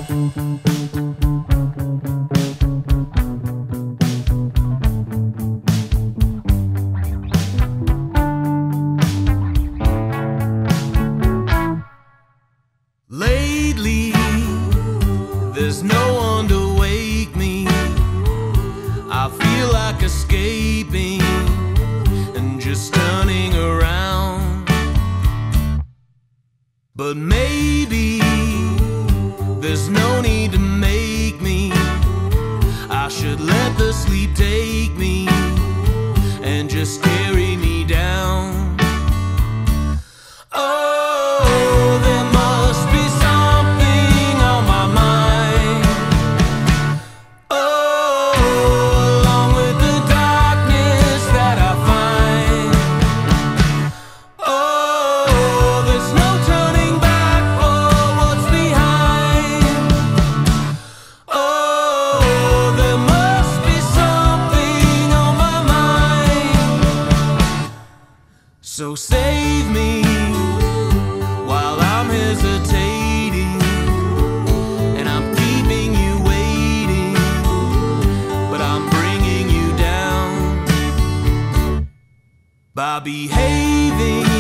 Lately, there's no one to wake me. I feel like escaping and just turning around. But maybe there's no need to make me. I should let the sleep take me and just carry me down. So save me while I'm hesitating, and I'm keeping you waiting, but I'm bringing you down by behaving